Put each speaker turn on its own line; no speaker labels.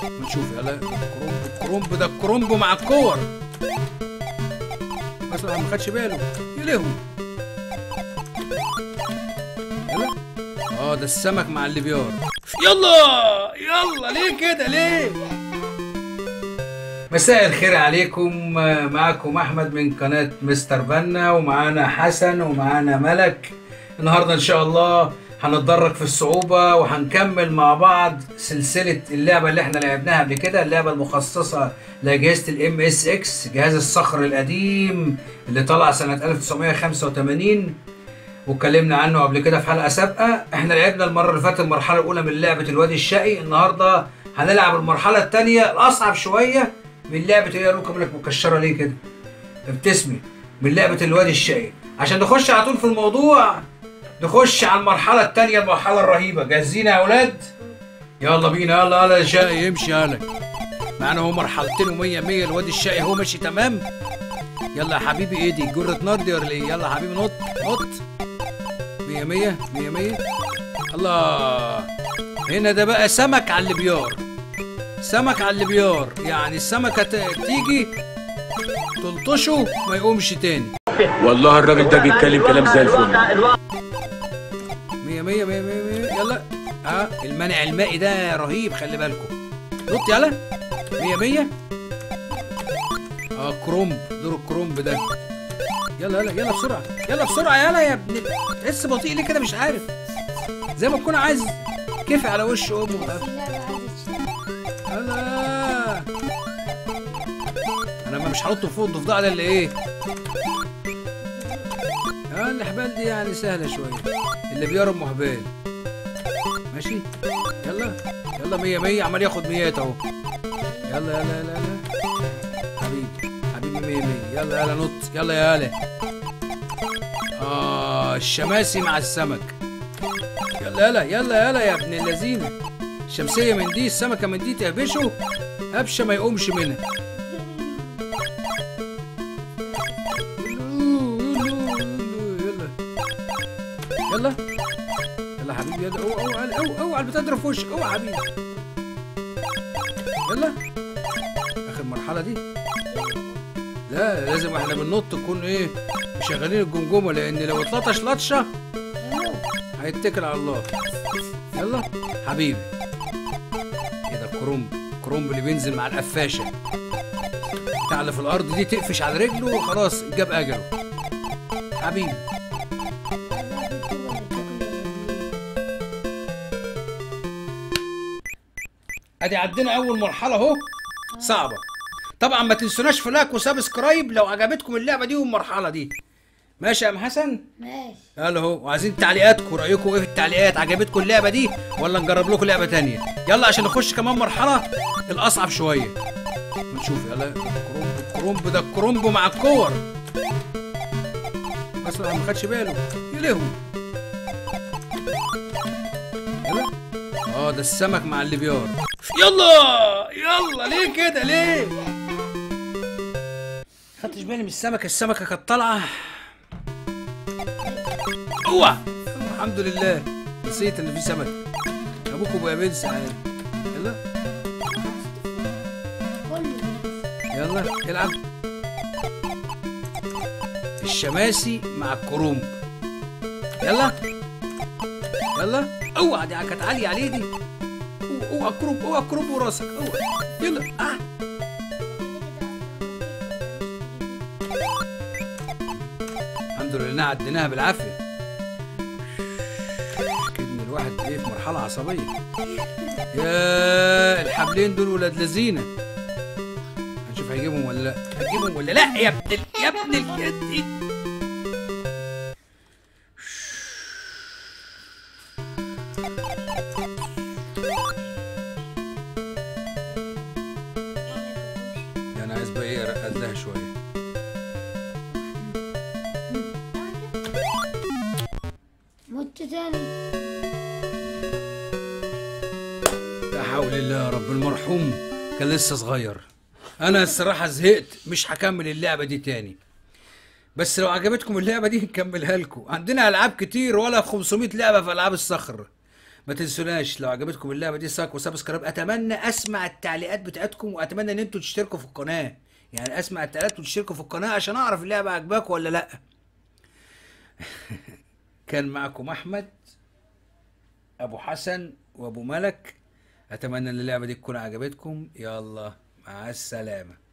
نشوف يلا. الكرومب ده الكرومب مع الكور. بس ما خدش باله يلهو. يلا. ده السمك مع الليبيار. يلا يلا ليه كده ليه؟ مساء الخير عليكم، معكم احمد من قناة مستر بنا، ومعانا حسن ومعانا ملك. النهارده ان شاء الله هنتدرج في الصعوبة وهنكمل مع بعض سلسلة اللعبة اللي احنا لعبناها قبل كده، اللعبة المخصصة لأجهزة MSX، جهاز الصخر القديم اللي طلع سنة 1985 واتكلمنا عنه قبل كده في حلقة سابقة. احنا لعبنا المرة اللي فاتت المرحلة الأولى من لعبة الوادي الشقي. النهارده هنلعب المرحلة الثانية الأصعب شوية من لعبة ايه يا روكا مالك مكشرة ليه كده؟ ابتسمي. من لعبة الوادي الشقي. عشان نخش على طول في الموضوع، نخش على المرحلة الثانية، المرحلة الرهيبة. جاهزين يا أولاد؟ يلا بينا. يلا يلا يا شقي امشي يلا. معانا هو مرحلتين ومية مية. الوادي الشقي هو ماشي تمام. يلا يا حبيبي، ايه دي؟ جرة نار دي ولا ايه؟ يلا يا حبيبي نط نط. مية مية مية مية. الله. هنا ده بقى سمك على الليبيار. سمك على الليبيار، يعني السمكة تيجي تلطشه ما يقومش تاني.
والله الراجل ده بيتكلم كلام زي الفل.
مية مية مية مية مية. يلا. المنع المائي ده رهيب، خلي بالكم. نط يلا. مية مية. كرومب، دور الكرومب ده. يلا يلا يلا بسرعة، يلا بسرعة يلا يا ابني. تحس بطيء ليه كده؟ مش عارف، زي ما تكون عايز كيف على وش امه. يلا. انا مش هنط فوق الضفدع ده اللي ايه؟ الحبال دي يعني سهلة شوية. اللي بيرى ام حبال. ماشي. يلا يلا. مية مية. عمال ياخد ميات اهو. يلا يلا يلا يلا حبيبي حبيبي. مية مية. يلا يلا نط. يلا يا هلا. الشماسي مع السمك. يلا يلا يلا يلا يا ابن اللذينة. الشمسية من دي، السمكة من دي تهبشه هبشة ما يقومش منها. يلا يلا حبيبي. يلا. اوعى البتاع تضرب في وشك. اوعى حبيبي. يلا. اخر مرحلة دي. لا لازم احنا بننط نكون ايه؟ مشغلين الجمجمة، لان لو اتلطش لطشة هيتكل على الله. يلا حبيبي. ايه ده؟ الكرومب اللي بينزل مع القفاشة بتاع اللي في الارض دي، تقفش على رجله وخلاص جاب اجله حبيبي. ادي عدينا اول مرحله اهو. صعبه طبعا. ما تنسوناش في لايك وسبسكرايب لو عجبتكم اللعبه دي والمرحله دي. ماشي يا ام حسن؟ ماشي. يلا اهو. وعايزين تعليقاتكم، رايكم ايه في التعليقات؟ عجبتكم اللعبه دي ولا نجرب لكم لعبه تانية؟ يلا عشان نخش كمان مرحله الاصعب شويه. نشوف يلا. الكرومب ده الكرومب مع الكور. بس ما خدش باله يلهو. يلا. ده السمك مع الليبيار. يلا يلا ليه كده ليه؟ خدتش بالي من السمكة. السمكة كانت طالعة. اوعى. الحمد لله نسيت ان في سمك. ابوكوا بقى بينسى عادي. يلا يلا العب. الشماسي مع الكرومب. يلا يلا. اوعى دي كانت عالية عليه دي. اوعى الكرومب، اوعى الكرومب وراسك. اوعى. يلا. الحمد لله عديناها بالعافية. كده الواحد ايه في مرحلة عصبية. يا الحبلين دول ولاد لذينة. هنشوف هيجيبهم ولا لا. هتجيبهم ولا لا يا ابن اليد. انا عايز بقى ايه ارقد لها شوية.
مت تاني.
لا حول الله يا رب. المرحوم كان لسه صغير. انا الصراحه زهقت، مش هكمل اللعبه دي تاني. بس لو عجبتكم اللعبه دي نكملها لكم. عندنا العاب كتير، ولا 500 لعبه في العاب الصخر. ما تنسوناش لو عجبتكم اللعبه دي لايك وسبسكرايب. اتمنى اسمع التعليقات بتاعتكم، واتمنى ان انتوا تشتركوا في القناه، يعني اسمع التعليقات وتشتركوا في القناه عشان اعرف اللعبه عجباكم ولا لا. كان معكم احمد ابو حسن وابو ملك. اتمنى ان اللعبه دي تكون عجبتكم. يلا مع السلامه.